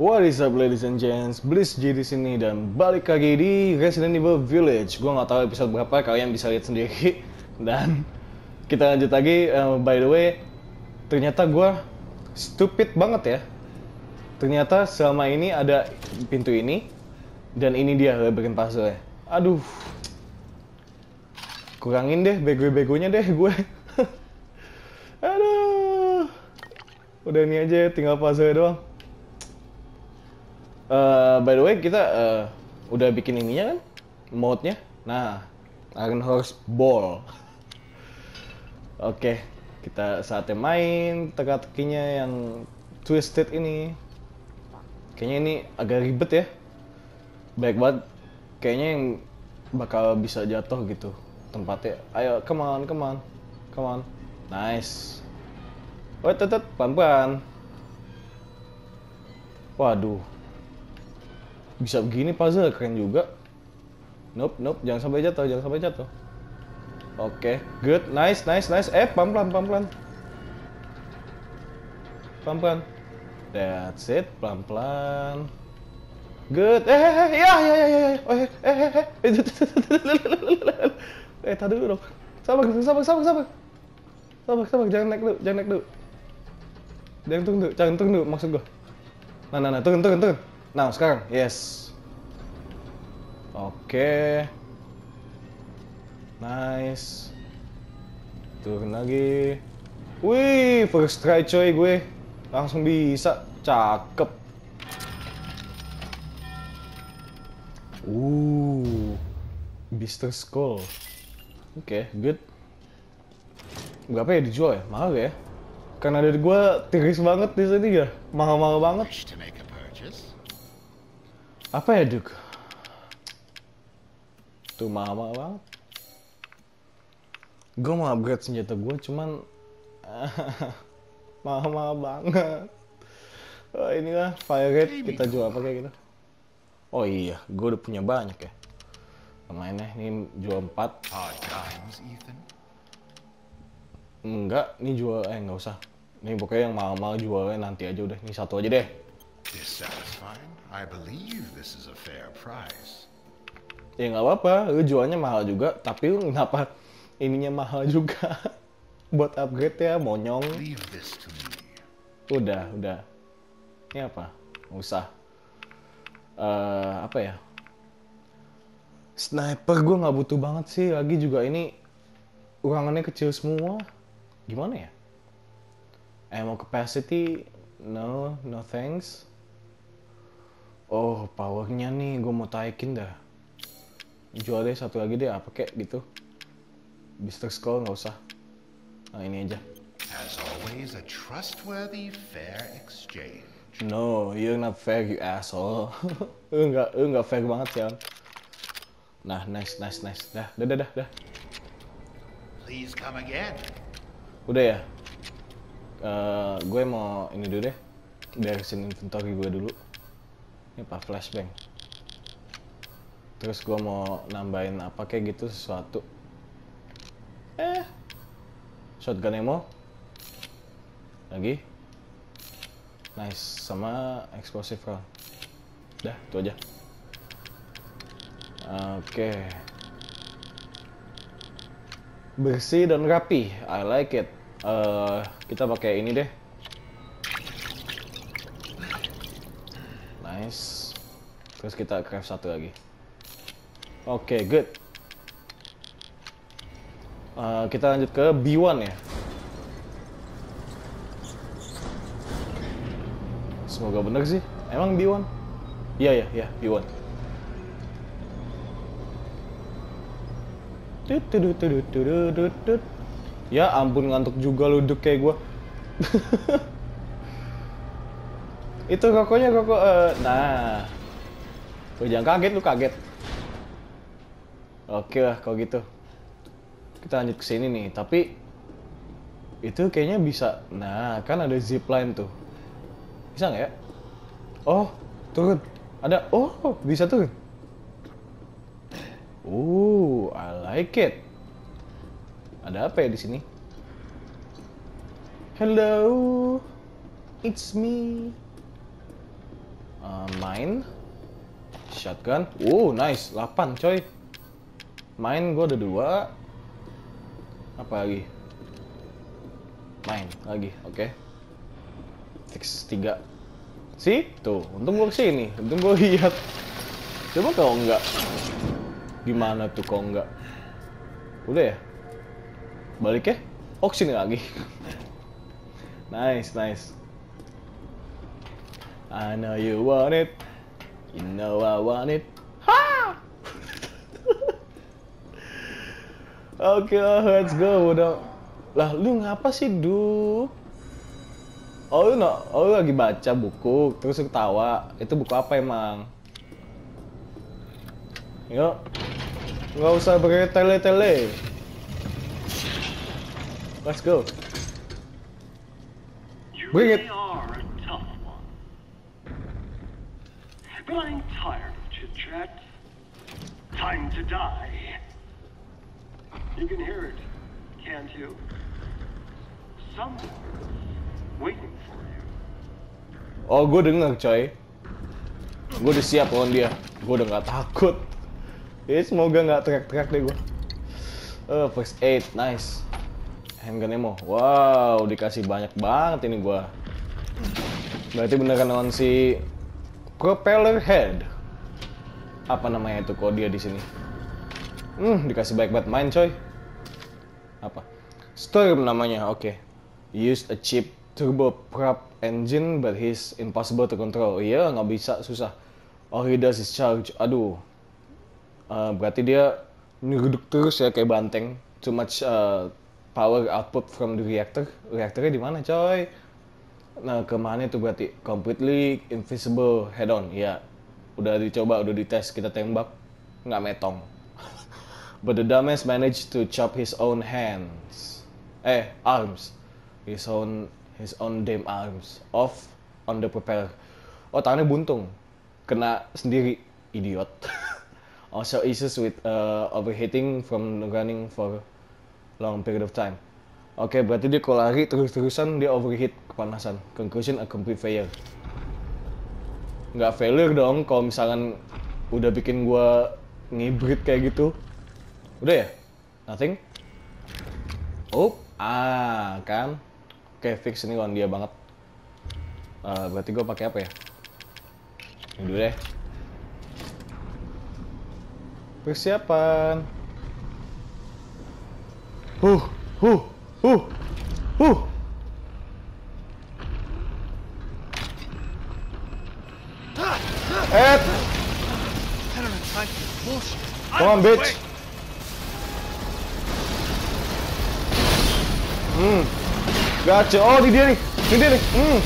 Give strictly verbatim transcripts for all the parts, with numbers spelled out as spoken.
What is up ladies and gents, Bliss J di sini dan balik lagi di Resident Evil Village. Gua nggak tahu episode berapa, kalian bisa lihat sendiri. Dan kita lanjut lagi. Uh, by the way, ternyata gua stupid banget ya. Ternyata selama ini ada pintu ini dan ini dia labirin puzzle-nya. Aduh, kurangin deh bego-begonya deh gue. Aduh, udah ini aja, tinggal puzzle doang. Uh, by the way, kita uh, udah bikin ininya kan, mode-nya. Nah, Iron Horse Ball. Oke, okay, kita saatnya main teka-tekinya yang twisted ini. Kayaknya ini agak ribet ya. Baik banget. Kayaknya yang bakal bisa jatuh gitu tempatnya. Ayo, come on, come on, come on. Nice. Oh, tetep pelan-pelan. Waduh. Bisa begini puzzle, keren juga. Nope, nope, jangan sampai jatuh, jangan sampai jatuh. Oke, okay, good, nice, nice, nice. Eh, pelan-pelan, pelan-pelan. Pelan-pelan. That's it, pelan-pelan. Good. Eh, eh, eh, ya, ya, ya, ya. Oh, eh, eh, eh, eh. Eh, tadi dulu dong. Sabar, sabar, sabar, sabar. Sabar, sabar, jangan naik dulu, jangan naik dulu. Jangan turun dulu, jangan turun dulu, maksud gua. Nah, nah, nah, turun, turun, turun. Nah, sekarang, yes. Oke. Nice. Turun lagi. Wih, first try coy gue. Langsung bisa. Cakep. Uh. Beaster Skull. Oke, okay, good. Berapa ya dijual ya? Mahal ya? Karena dari gue tiris banget di sini ya. Mahal-mahal banget. Apa ya, Duk? Tuh mahal-mahal banget. Gue mau upgrade senjata gue, cuman mahal-mahal banget. Oh, inilah fire rate, kita jual apa kayak gitu. Oh iya, gue udah punya banyak ya. Mainnya ini jual empat. Enggak, ini jual, eh nggak usah. Ini pokoknya yang mahal-mahal jualnya nanti aja udah. Ini satu aja deh. I believe this is a fair price. Ya nggak apa-apa, lu jualnya mahal juga, tapi lu kenapa ininya mahal juga? Buat upgrade ya, monyong. Leave this to me. Udah, udah. Ini apa? Nggak usah. Uh, apa ya? Sniper gue nggak butuh banget sih, lagi juga ini urangannya kecil semua. Gimana ya? Ammo capacity, no, no thanks. Oh, powernya nih, gue mau taikin dah. Jual deh satu lagi deh, apa kek gitu. Beaster Skull nggak usah. Nah, ini aja. As always, a trustworthy, fair exchange. No, you're not fair, you asshole. Lu nggak, lu nggak fair banget ya. Nah, nice, nice, nice. Dah, dah, dah, dah, dah. Please come again. Udah ya. Uh, gue mau ini dulu deh. Beresin inventory gue dulu. Ini apa? Flashbang. Terus gue mau nambahin apa kayak gitu sesuatu. Eh, shotgun ammo. Lagi. Nice, sama explosive round. Dah, itu aja. Oke. Okay. Bersih dan rapi. I like it. Uh, kita pakai ini deh. Nice. Terus kita craft satu lagi. Oke, okay, good. Uh, kita lanjut ke B one ya. Semoga bener sih. Emang B one? Iya, iya, iya, B one. Ya ampun, ngantuk juga lu Duk kayak gue. Itu rokoknya rokok. Uh, nah, lu jangan kaget, lu kaget. Oke lah kalau gitu. Kita lanjut ke sini nih. Tapi itu kayaknya bisa. Nah, kan ada zipline tuh. Bisa nggak ya? Oh, turun. Ada. Oh, bisa turun. Oh, I like it. Ada apa ya di sini? Hello, it's me. Uh, main. Shotgun. Uh, nice. delapan coy. Main gue ada dua. Apa lagi? Main lagi. Oke. Okay. Fix tiga. Sih? Tuh. Untung gue kesini. Untung gue lihat. Coba kalau enggak. Gimana tuh kalau enggak? Udah ya? Balik ya? Oh, kesini lagi. Nice, nice. I know you want it. You know I want it. Ha! Oke, okay, let's go. Udah. Lah, lu ngapa sih, Du? Oh, lu, no, oh, lu lagi baca buku, terus lu ketawa. Itu buku apa emang? Yuk. Nggak usah bertele-tele. Let's go. Bring it. But I'm tired of chit-chat. Time to die. You can hear it, can't you? Someone's waiting for you. Oh, gue denger coy. Gue udah siap lawan dia. Gue udah gak takut. Ya semoga gak teriak-teriak deh gue. Oh, first aid, nice. Handgun ammo. Wow, dikasih banyak banget ini gue. Berarti beneran lawan si Propeller Head. Apa namanya itu kok dia di sini? Hmm, dikasih baik banget main coy. Apa? Storm namanya. Oke. Okay. Use a cheap turboprop engine but he's impossible to control. Iya, nggak bisa, susah. All he does is charge. Aduh. Uh, berarti dia nyeruduk terus ya kayak banteng. Too much uh, power output from the reactor. Reaktornya di mana coy? Nah, kemana itu berarti? Completely invisible head-on. Ya, udah dicoba, udah dites, kita tembak. Nggak metong. But the dumbass managed to chop his own hands. Eh, arms. His own, his own damn arms. Off on the propeller. Oh, tangannya buntung. Kena sendiri. Idiot. Also issues with uh, overheating from running for long period of time. Oke, okay, berarti dia kalau lari terus-terusan dia overheat, kepanasan. Conclusion, a complete failure. Nggak failure dong kalau misalkan udah bikin gua ngibrit kayak gitu. Udah ya? Nothing? Oh, ah kan? Oke, okay, fix ini lawan dia banget. Uh, berarti gua pakai apa ya? Ini dulu deh. Persiapan. Huh, huh. Uh, uh. Ed. Come on, bitch. Hmm. Gotcha. Oh, di dia nih. Di dia nih. Hmm.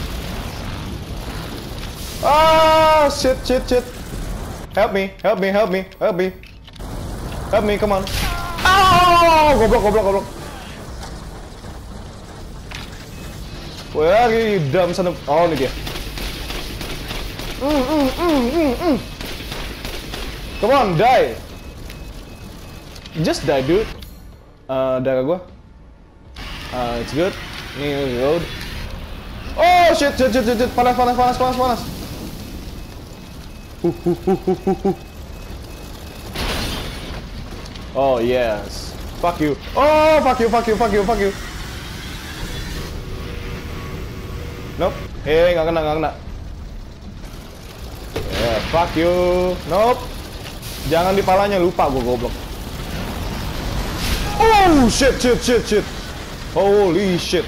Ah, shit, shit, shit. Help me, help me, help me, help me. Help me, come on. Oh, goblok, goblok, goblok. Wah, ini dalam sana. Oh, ini dia. Mm, mm, mm, mm, mm. Come on, die. Just die, dude. Uh, darah gua. Uh, it's good. Ini reload. Oh, shit, shit, shit, shit. Panas, panas, panas, panas, panas. Uh, uh, uh, uh, uh, uh. Oh, yes. Fuck you. Oh, fuck you, fuck you, fuck you, fuck you. Nope. Eh, nggak kena, nggak kena. Yeah, fuck you. Nope. Jangan di palanya, lupa gue goblok. Oh, shit, shit, shit, shit. Holy shit.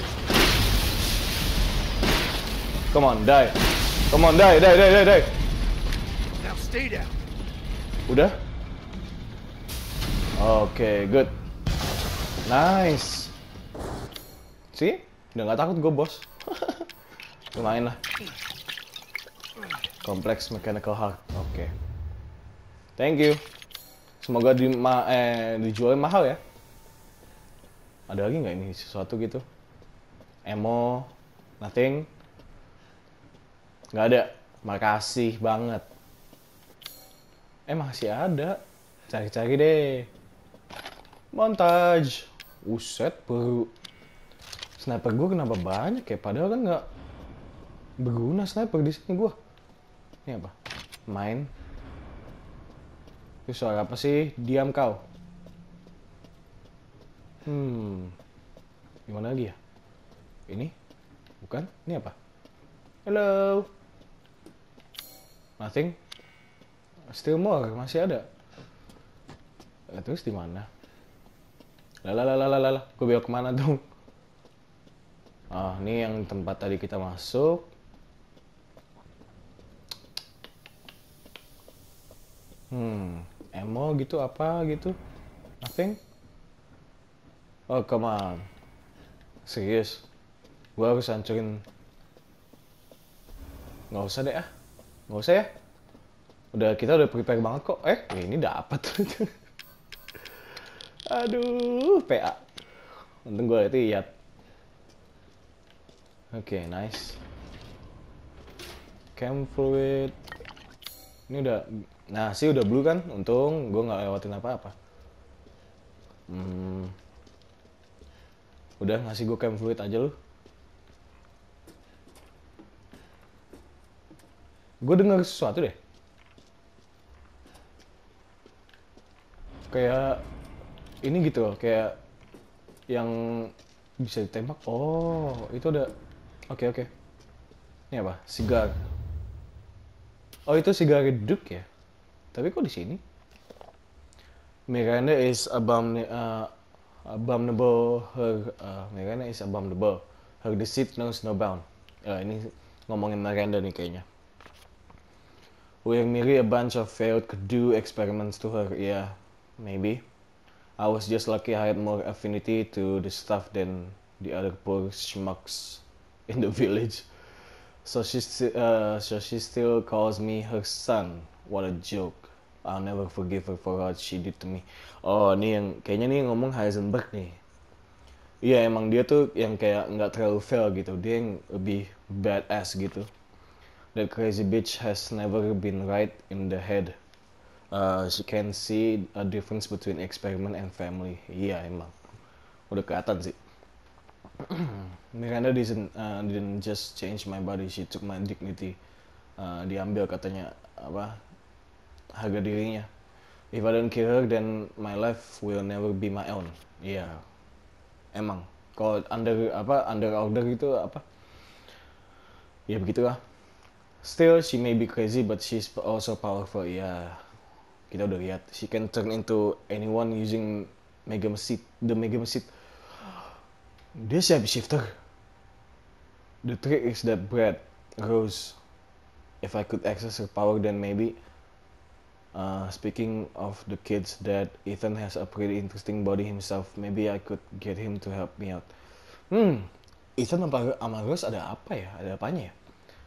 Come on, die. Come on, die, die, die, die, die. Now stay down. Udah? Oke, okay, good. Nice. See? Udah nggak takut gue, bos. Lumayan lah. Complex mechanical heart. Oke. Okay. Thank you. Semoga di ma eh dijualin mahal ya. Ada lagi nggak ini sesuatu gitu? Ammo, nothing. Nggak ada. Makasih banget. Eh masih ada. Cari-cari deh. Montage. Uset baru. Sniper gue kenapa banyak ya? Padahal kan nggak berguna sniper di sini gue. Ini apa? Main. Itu suara apa sih? Diam kau. Hmm. Gimana lagi ya? Ini? Bukan? Ini apa? Hello. Nothing. Still more, masih ada. Terus di mana? Lalalalalalala, gue belok kemana dong? Ah, ini yang tempat tadi kita masuk. Hmm, emo gitu apa gitu? Nothing? Oh, come on. Serius? Gue harus hancurin. Nggak usah deh ah. Nggak usah ya. Udah, kita udah prepare banget kok. Eh, ini dapat. Aduh, P A. Untung gue lihat. Oke, okay, nice. Cam fluid. Ini udah, nah sih udah blue kan. Untung gue nggak lewatin apa-apa. Hmm. Udah ngasih gue cam fluid aja lu. Gue dengar sesuatu deh. Kayak ini gitu loh, kayak yang bisa ditembak. Oh, itu ada. Oke, oke. Ini apa? Sigar. Oh, itu sigar reduk ya? Tapi kok di sini? Miranda is abom uh, abominable. Her uh, Miranda is abominable. Her deceit knows no bound. Uh, ini ngomongin Miranda nih kayaknya. We're merely a bunch of failed could do experiments to her. Yeah, maybe. I was just lucky I had more affinity to the stuff than the other poor schmucks in the village. So she, uh, so she still calls me her son. What a joke. I'll never forgive her for what she did to me. Oh, ini yang kayaknya nih ngomong Heisenberg nih. Iya, emang dia tuh yang kayak nggak terlalu fail gitu. Dia yang lebih badass gitu. That crazy bitch has never been right in the head. Uh, she can see a difference between experiment and family. Iya emang, udah kelihatan sih. Miranda didn't, uh, didn't just change my body, she took my dignity. Uh, diambil katanya apa? Harga dirinya. If I don't kill her, then my life will never be my own. Iya, emang. Kalau under apa under order gitu apa? Ya begitulah. Still, she may be crazy, but she's also powerful. Yeah, kita udah lihat. She can turn into anyone using Megamecid. The Megamecid. Dia shapeshifter. The trick is that Brad, Rose. If I could access her power, then maybe. Uh, speaking of the kids, that Ethan has a pretty interesting body himself. Maybe I could get him to help me out. Hmm, Ethan sama Rose ada apa ya? Ada apanya ya?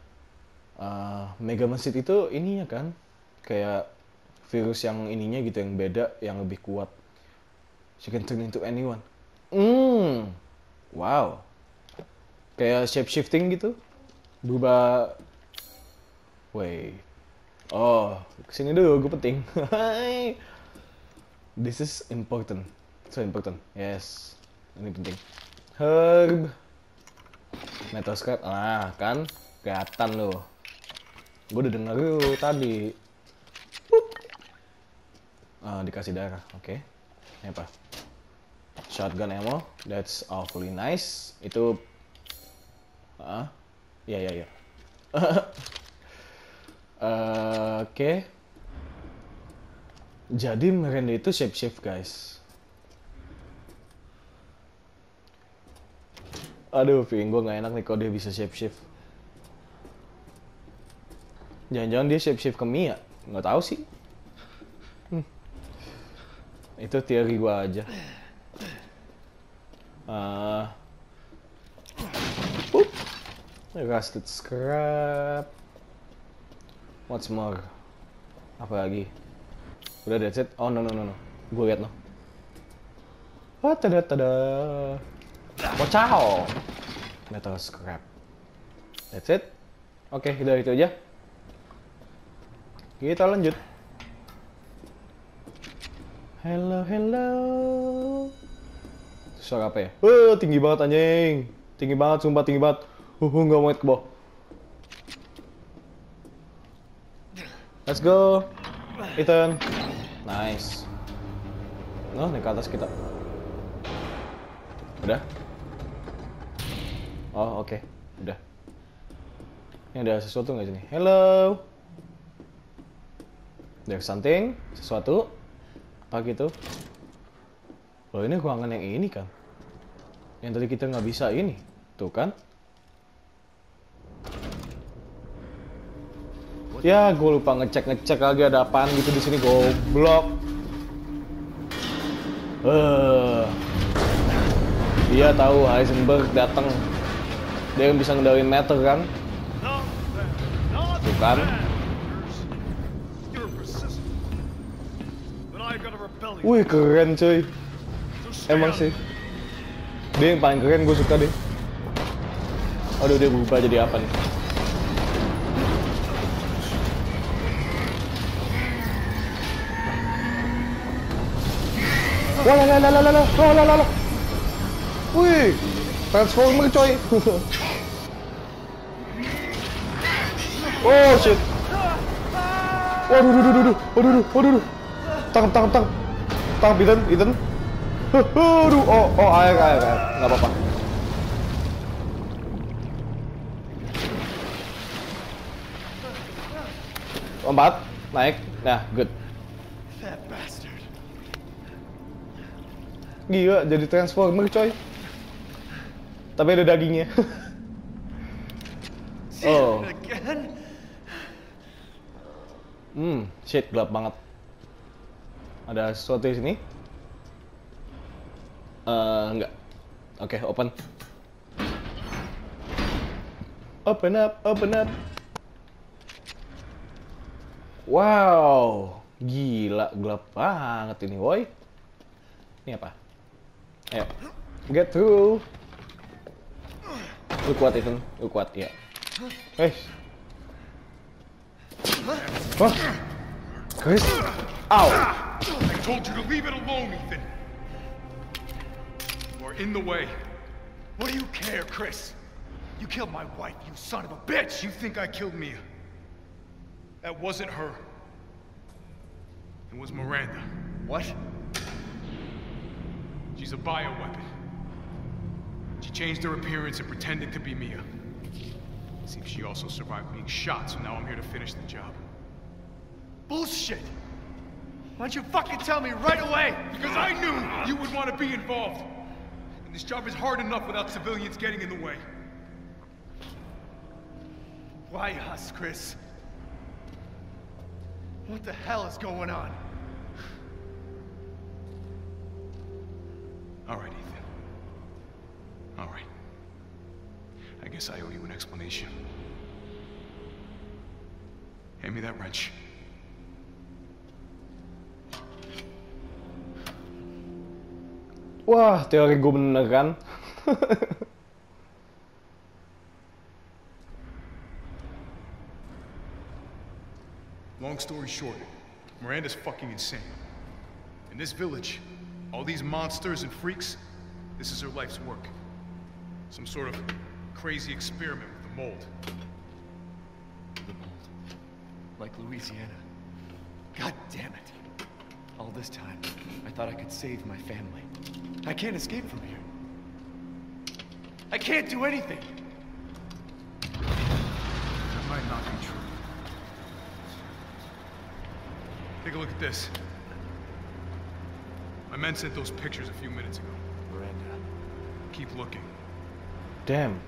Uh, Megamecid itu ininya kan kayak virus yang ininya gitu, yang beda, yang lebih kuat. She can turn into anyone. Hmm, wow, kayak shape shifting gitu, berubah. Wait, oh kesini dulu, gue penting. This is important, so important. Yes, ini penting. Herb, metal scrap, ah kan kelihatan loh. Gue udah denger lu tadi. Uh, dikasih darah, oke. Okay. Ini apa? Shotgun ammo, that's awfully nice. Itu, ah, uh, ya ya ya. uh, Oke. Okay. Jadi Miranda itu shape-shift guys. Aduh, feeling gue nggak enak nih kalau dia bisa shape-shift. Jangan-jangan dia shape-shift ke Mia? Nggak tahu sih. Hmm. Itu teori gue aja. Uh, Rusted scrap. What's more? Apa lagi? Udah, that's it? Oh, no, no, no, no. Gue liat no. Oh, tada, tada. Wacao. Metal scrap. That's it? Oke, okay, udah itu aja. Kita lanjut. Hello, hello. Suara apa ya? Uh, tinggi banget anjing. Tinggi banget, sumpah tinggi banget. Uh, uh nggak mau ke bawah. Let's go, Ethan. Nice. Oh, naik ke atas kita. Udah? Oh, oke. Okay. Udah. Ini ada sesuatu nggak sini? Hello. There's something, sesuatu. Apa gitu? Loh, ini ruangan yang ini kan? Yang tadi kita nggak bisa ini. Tuh kan? Ya, gue lupa ngecek-ngecek lagi ada apaan gitu di sini, goblok. Eh. Uh, dia tahu Heisenberg datang. Dia yang bisa ngendalin meter kan? Tuh kan? Wih, keren cuy. Emang sih. Dia yang paling keren, gue suka deh. Aduh, dia berubah jadi apa nih? Wah, lah, lah, lah, lah, lah, lah, lah, lah. Wih, Transformer coy. Oh shit. Waduh, waduh, waduh, waduh, waduh, waduh. Tangkap, tangkap, tangkap. Tangkap, Ethan, Ethan. Waduh, oh, oh, air, air, air. Nggak apa-apa. Lompat, naik. Nah, good. Gila, jadi Transformer coy. Tapi ada dagingnya. Oh. Hmm, shit, gelap banget. Ada sesuatu di sini? Uh, enggak. Oke, okay, open. Open up, open up. Wow, gila, gelap banget ini, woi. Ini apa? Ayo, get through. Lu kuat, Ethan. Lu kuat, ya. Hei. Wah. Chris. Ow. I told you to leave it alone, Ethan. You are in the way. What do you care, Chris? You killed my wife, you son of a bitch! You think I killed Mia? That wasn't her. It was Miranda. What? She's a bioweapon. She changed her appearance and pretended to be Mia. Seems she also survived being shot, so now I'm here to finish the job. Bullshit! Why don't you fucking tell me right away? Because I knew you would want to be involved. And this job is hard enough without civilians getting in the way. Why us, Chris? What the hell is going on? All right, Ethan. All right. I guess I owe you an explanation. Hand me that wrench. Wah, teori gue bener kan? Long story short, Miranda's fucking insane. In this village, all these monsters and freaks, this is her life's work. Some sort of crazy experiment with the mold. The mold. Like Louisiana. God damn it. All this time, I thought I could save my family. I can't escape from here. I can't do anything. That might not be true. Take a look at this. My men sent those pictures a few minutes ago. Miranda. Keep looking. Damn.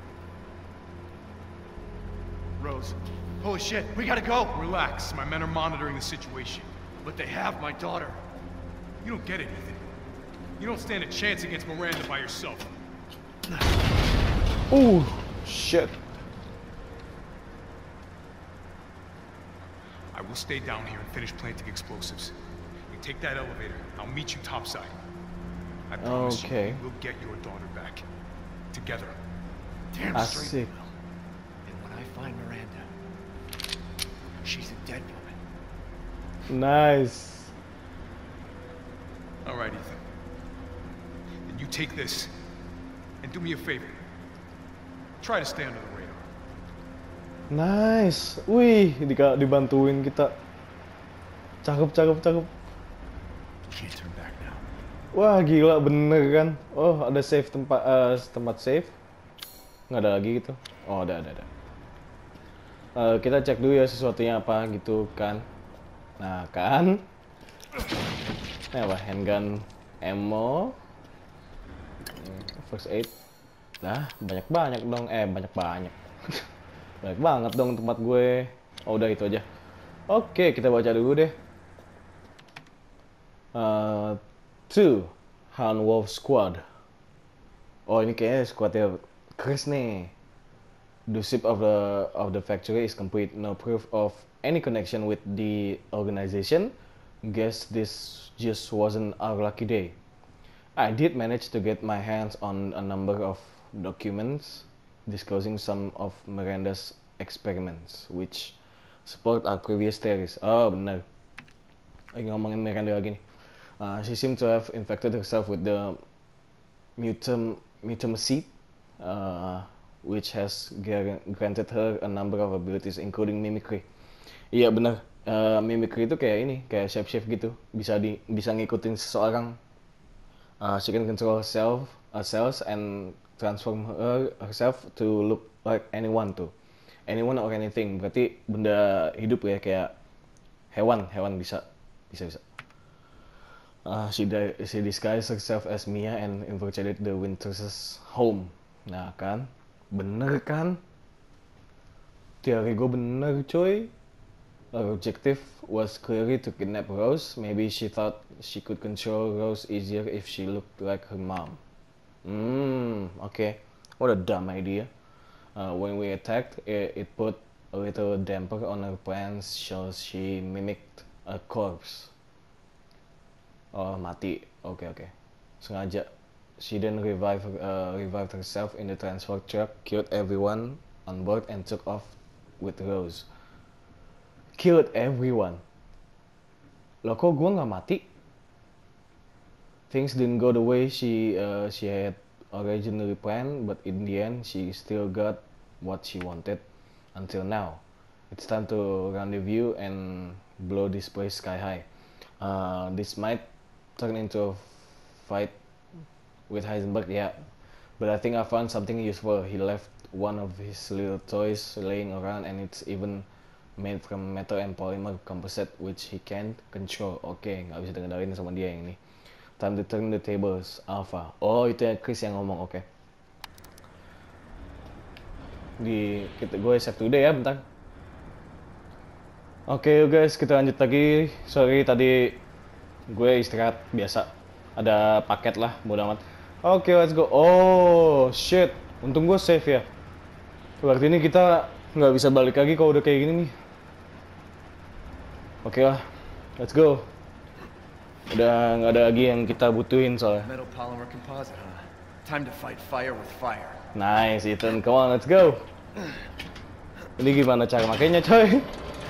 Rose. Holy shit, we gotta go! Relax, my men are monitoring the situation. But they have my daughter. You don't get it, Ethan. You don't stand a chance against Miranda by yourself. Ooh, shit. I will stay down here and finish planting explosives. You take that elevator, I'll meet you topside. I promise Okay. you, we'll get your daughter back. Together. Damn straight Asik. we will. And when I find Miranda, she's a dead woman. Nice. All right, Ethan. Then you take this, and do me a favor. Try to stay under the radar. Nice. Wih, di dibantuin kita. Cakep, cakep, cakep. Can't turn back now. Wah, gila bener kan. Oh, ada save tempat uh, tempat save. Nggak ada lagi gitu. Oh, ada, ada, ada. Uh, kita cek dulu ya sesuatunya apa gitu kan. Nah, kan. Ini apa? Handgun ammo. First aid. Nah, banyak-banyak dong. Eh, banyak-banyak. Banyak banget dong tempat gue. Oh, udah itu aja. Oke, kita baca dulu deh. Uh, two, Hound Wolf Squad. Oh, ini kayaknya squadnya Chris nih. The ship of the of the factory is complete. No proof of any connection with the organization. Guess this just wasn't our lucky day. I did manage to get my hands on a number of documents disclosing some of Miranda's experiments, which support our previous theories. Oh, benar. Lagi ngomongin Miranda lagi nih. Uh, she seemed to have infected herself with the mutum mutum seed, uh, which has granted her a number of abilities, including mimicry. Iya benar. Uh, mimicry itu kayak ini, kayak shape-shift gitu. Bisa di bisa ngikutin seseorang. Uh, she can control herself, herself and transform her, herself to look like anyone tuh. Anyone or anything. Berarti benda hidup ya, kayak hewan, hewan bisa, bisa bisa. Uh, she, she disguised herself as Mia and infiltrated the Winters' home. Nah kan, bener kan? Teori gue bener coy. Her objective was clearly to kidnap Rose. Maybe she thought she could control Rose easier if she looked like her mom. Hmm, okay. What a dumb idea. Uh, when we attacked, it, it put a little damper on her plans, so she mimicked a corpse. Oh, mati. Oke, okay, oke. Okay. Sengaja. She then revived, uh, revived herself in the transport truck, killed everyone on board, and took off with Rose. Killed everyone. Loh, kok gue nggak mati? Things didn't go the way she uh, she had originally planned, but in the end, she still got what she wanted. Until now, it's time to rendezvous and blow this place sky high. Uh, this might turn into a fight with Heisenberg, yeah. But I think I found something useful. He left one of his little toys laying around, and it's even made from metal and polymer composite, which he can't control. Oke, okay, nggak bisa dengerin sama dia yang ini. Time to turn the tables, Alpha. Oh, itu yang Chris yang ngomong, oke. Okay. Di kita gue save dulu deh ya, bentar. Oke okay, guys, kita lanjut lagi. Sorry tadi gue istirahat biasa. Ada paket lah, bodo amat. Oke, okay, let's go. Oh, shit. Untung gue save ya. Berarti ini kita nggak bisa balik lagi kalau udah kayak gini nih. Oke okay lah, let's go. Udah nggak ada lagi yang kita butuhin soalnya. Metal polymer composite, huh? Time to fight fire with fire. Nice, Ethan. Come on, let's go. Ini gimana cara makainya, coy?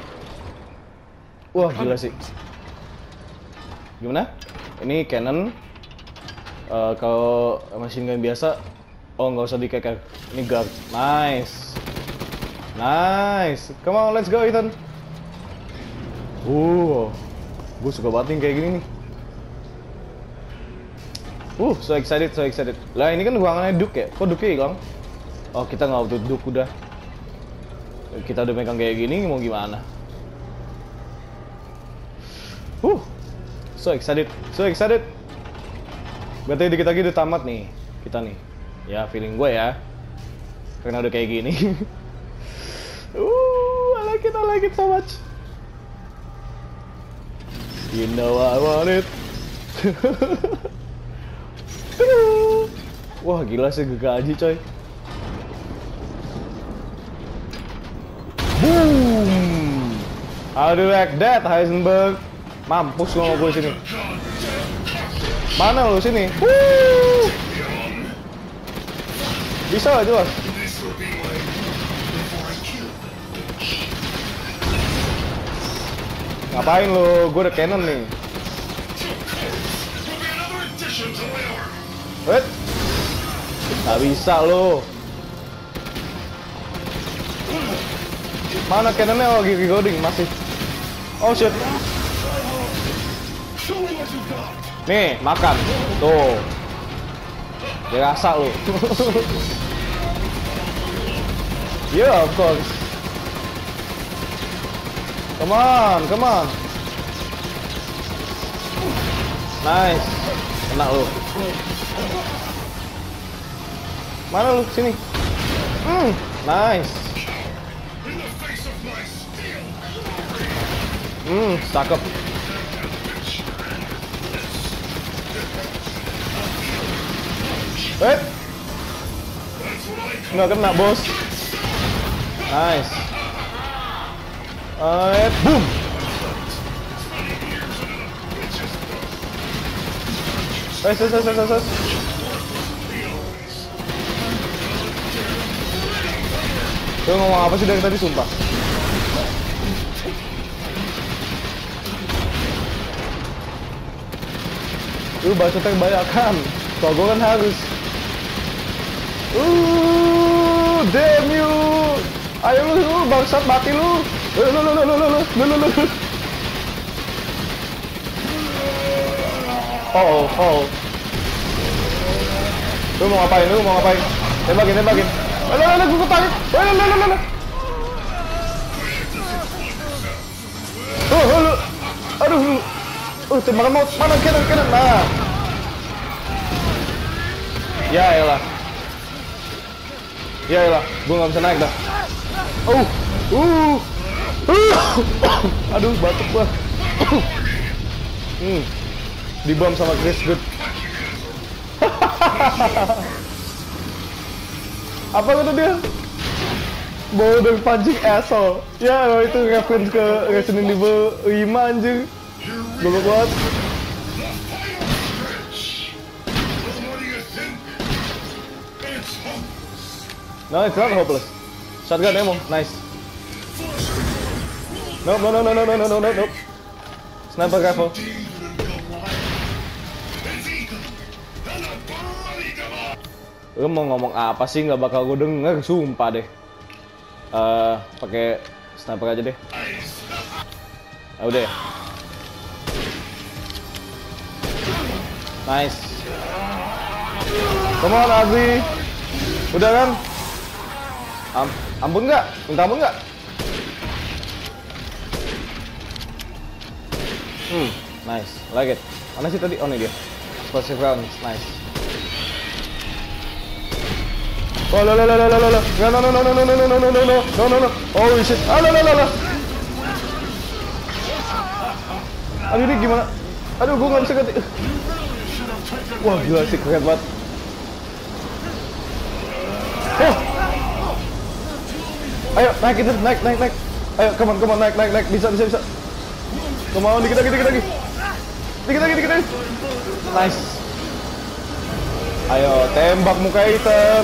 Wah, gila sih. Gimana? Ini cannon. Uh, kalau machine gun biasa, oh nggak usah dikeker. Ini guard. Nice. Nice. Come on, let's go, Ethan. Uh, gue suka banget nih kayak gini nih. Uh, so excited, so excited. Lah ini kan ruangannya Duke ya? Kok Duke hilang? Oh, kita nggak butuh Duke udah. Kita udah megang kayak gini, mau gimana? Uh, so excited, so excited. Berarti dikit lagi udah tamat nih, kita nih. Ya, feeling gue ya. Karena udah kayak gini. uh, I like it, I like it so much. You know I want it. Wah, gila sih gegaji coy. Boom! How do you like that, Heisenberg? Mampus lo sama gue sini. Mana lo sini? Woo! Bisa gak jelas? Ngapain lo? Gue udah cannon nih. Wait, gak bisa lo. Mana cannonnya? Oh, lagi reloading masih. Oh shit. Nih, makan. Tuh. Dia rasa lu. Yeah, of course. Come on, come on. Nice. Kena lu. Mana lu? Sini. Hmm, nice. Hmm, cakep. Eh, nggak kena bos. Nice. Eh, boom. Eh, ses, ses, ses, ses. Lu ngomong apa sih dari tadi, sumpah? Lu bacotnya kebanyakan. Kalau gue kan harus. Uh, damn you. Ayo lu, lu bangsat, mati lu. Lu, lu, lu, lu, lu, lu, lu, lu, lu. Oh, oh. Lu mau ngapain? Lu mau ngapain? Tembakin, tembakin. Alah, alah, gue ketarik. Alah, alah, alah, alah. Oh, oh, lu. Aduh, lu. Oh, tembakan mau mana? Kanan, kanan. Nah. Ya elah. Ya elah, gue nggak bisa naik dah. Oh, uh, uh. Aduh, batuk gua. Hmm, dibom sama Chris Good. Apa kata dia? Boulder punching asshole. Ya, itu reference ke Resident Evil lima anjir. Goblok banget. No, it's not hopeless. Shotgun ammo, nice. No, no, no, no, no, no, no, no, no, no. Sniper rifle. Lu mau ngomong apa sih? Nggak bakal gue denger, sumpah deh. Eh, uh, pakai sniper aja deh. Ah, udah. Nice. Come on, Abi. Udah kan? Am ampun nggak? Minta ampun nggak? Hmm, nice, like it. Mana sih tadi? Oh, ini dia. Explosive rounds, nice. Oh, lo lo lo lo lo lo. No no no no no no no no no no no no no no. Oh shit. Ah, lo lo lo lo. Aduh, ini gimana? Aduh, gua nggak bisa ganti. Wah, gila sih, keren banget. Oh. Ayo, naik itu, naik, naik, naik. Ayo, come on, come on, naik, naik, naik. Bisa, bisa, bisa. Come on, dikit lagi, dikit lagi. Dikit lagi, dikit lagi. Nice. Ayo, tembak muka hitam.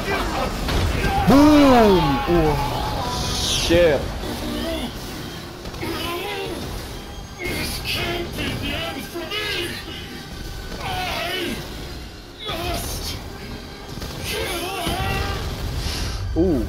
Boom. Wah, shit. Uh.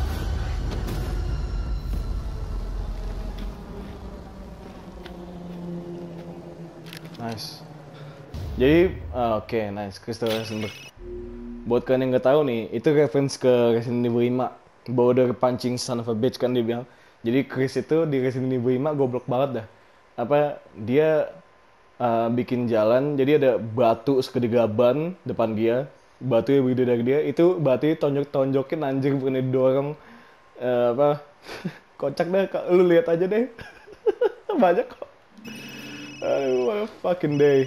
Nice. Jadi, uh, oke, okay, nice. Christopher Rosenberg. Buat kalian yang nggak tahu nih, itu reference ke Resident Evil lima. Boulder punching son of a bitch kan dia bilang. Jadi Chris itu di Resident Evil lima goblok banget dah. Apa dia uh, bikin jalan, jadi ada batu segede gaban depan dia. Batu yang begitu dari dia, itu batu tonjok-tonjokin anjir, bukan didorong. Uh, apa? Kocak deh, lu lihat aja deh. Banyak kok. Aduh, what a fucking day.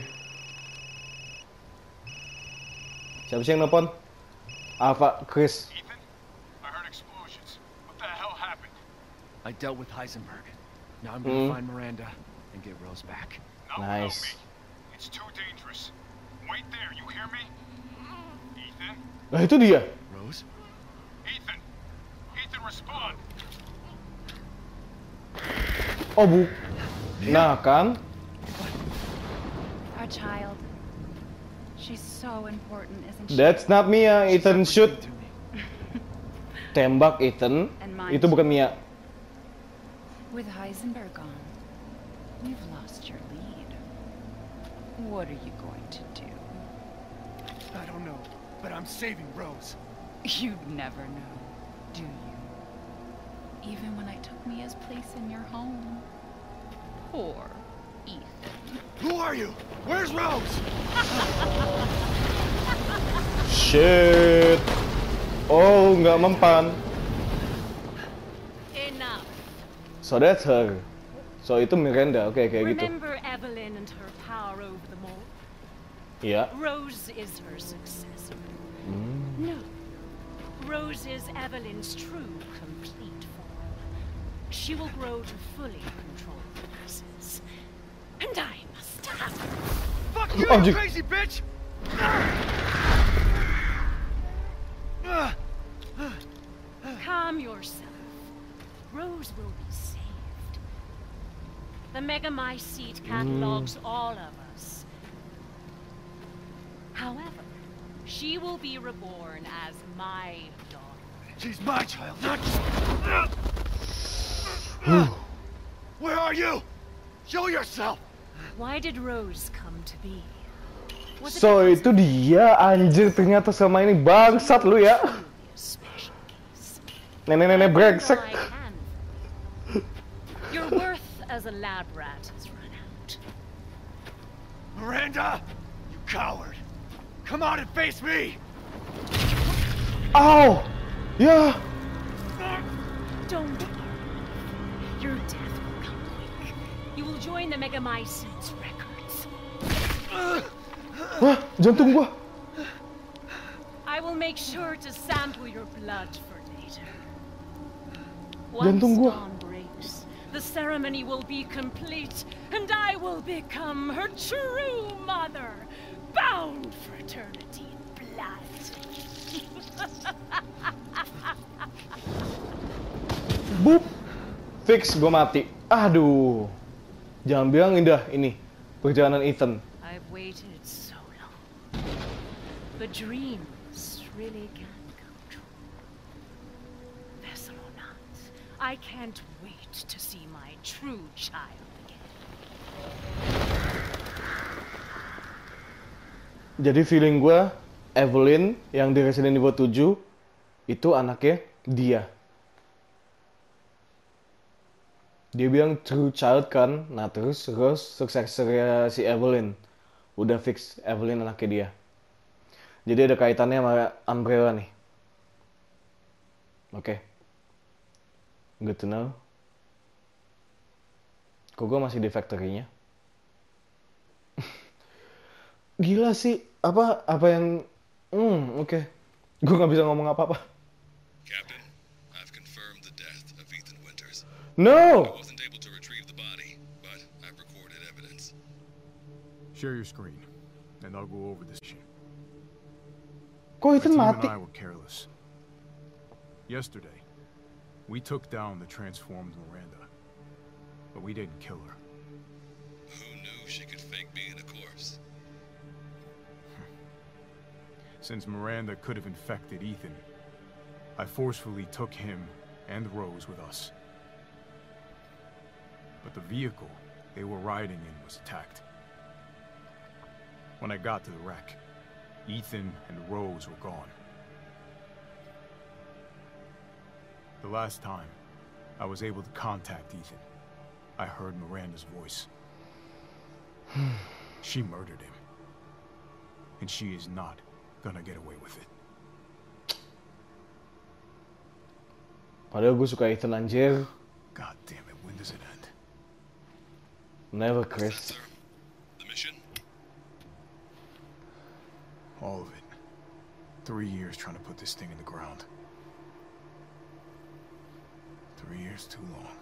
Siapa sih yang nelfon? Apa? Chris. Ethan, I heard explosions. What the hell happened? I dealt with Heisenberg. Now I'm gonna Hmm. find Miranda and get Rose back. Not Nice. without me. It's too dangerous. Wait there, you hear me? Ethan? Nah, itu dia. Rose? Ethan! Ethan, respond! Oh, bu. Nah, kan? Our child. She's so important, isn't she? That's not Mia. Ethan shoot. To me. Tembak Ethan. And mine Itu bukan Mia. With Heisenberg gone, you've lost your lead. What are you going to do? I don't know, but I'm saving Rose. You'd never know, do you? Even when I took Mia's place in your home. Poor Ethan. Who are you? Where's Rose? Shit. Oh, nggak mempan. Enough. So that's her. So itu Miranda. Oke, okay, kayak gitu. Remember Evelyn and her power over them all? Iya. Rose is her successor. Hmm. No. Rose is Evelyn's true, complete form. She will grow to fully control the masses. And I must stop her. Fuck you, Oh, you you- crazy bitch! Calm yourself. Rose will be saved. The Megamycete catalogs all of us. However, she will be reborn as my daughter. She's my child, not Where are you? Show yourself! Why did Rose come to be? Was it So because itu dia, anjir, ternyata sama ini bangsat lu ya. of a special case? Nenek-nenek brengsek. I can. Your worth as a lab rat has run out. Miranda! You coward! Come out and face me! Ow! Ya. Don't worry. Your death will come quick. You will join the Megamycete's records. Wah, jantung gua. I will make sure to sample your blood for later. Jantung Once gua. dawn breaks, the ceremony will be complete, and I will become her true mother, bound for eternity in blood. Boop. Fix, gua mati. Aduh. Jangan bilang indah ini perjalanan Ethan. I've waited so long. But dreams really can come true. Vessel or not, I can't wait to see my true child again. Jadi feeling gua Evelyn yang di Resident Evil tujuh itu anaknya dia. Dia bilang true child kan, nah terus Rose successor si Evelyn. Udah fix Evelyn anaknya dia. Jadi ada kaitannya sama Umbrella nih. Oke. Okay. Good to know. Kok gue masih di factory-nya? Gila sih, apa apa yang... Hmm, oke. Okay. Gue gak bisa ngomong apa-apa. Captain, I've confirmed the death of Ethan Winters. No! I wasn't able to retrieve the body, but I've recorded evidence. Share your screen, and I'll go over this shit. Kok My Ethan team mati? and I were careless. Yesterday, we took down the transformed Miranda, but we didn't kill her. Who knew she could fake being a corpse? Since Miranda could have infected Ethan, I forcefully took him and Rose with us. But the vehicle they were riding in was attacked. When I got to the wreck, Ethan and Rose were gone. The last time I was able to contact Ethan, I heard Miranda's voice. She murdered him. And she is not gonna get away with it. Padahal gue suka Ethan anjir. God damn it, when does it end? Never, That, Chris. sir? The mission? All of it. Three years trying to put this thing in the ground. Three years too long.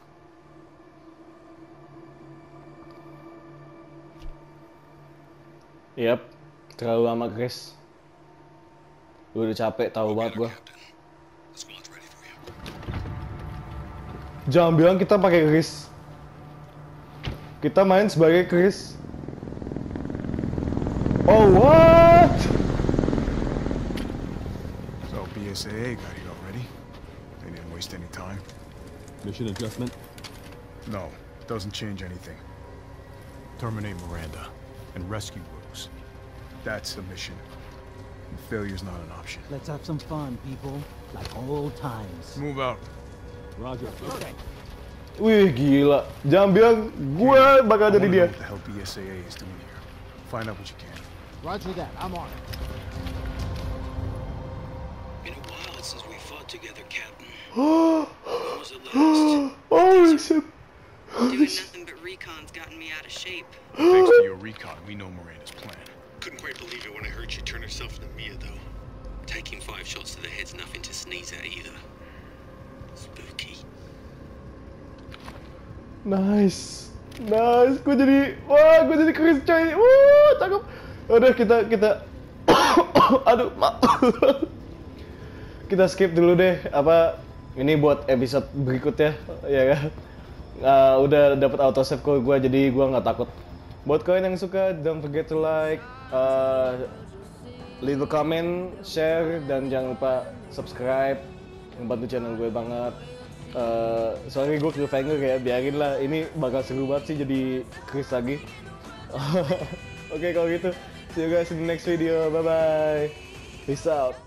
Yap, terlalu lama, Chris. Gue udah capek, tahu banget gue. Captain. The squad's ready for you. Jangan bilang kita pakai Chris. Kita main sebagai Chris. Oh, what? So B S A A got here already. They didn't waste any time. Mission adjustment. No, it doesn't change anything. Terminate Miranda and rescue Rose. That's the mission. And failure's not an option. Let's have some fun, people. Like old times. Move out. Roger. Okay. Wih gila, jangan bilang gue bakal I jadi wanna dia. know what the hell B S A A is doing here. Find out what you can. Roger that. I'm on it. Been a while since we fought together, Captain. When was it last? Oh shit. Doing nothing but recon's gotten me out of shape. Thanks to your recon, we know Miranda's plan. Couldn't quite believe it when I heard she turned herself into Mia, though. Taking five shots to the head's nothing to sneeze at either. Spooky. Nice, nice. Gue jadi, wah, gue jadi Chris coy. Wah, cakep. Udah kita kita, aduh, maaf. Kita skip dulu deh. Apa ini buat episode berikutnya, ya kan? Uh, udah dapat autosave kok gue, jadi gue nggak takut. Buat kalian yang suka, don't forget to like, uh, leave a comment, share, dan jangan lupa subscribe. Membantu channel gue banget. Uh, sorry gue cliffhanger ya, biarin lah, ini bakal seru banget sih jadi Chris lagi. Oke, okay, kalau gitu see you guys in the next video, bye bye, peace out.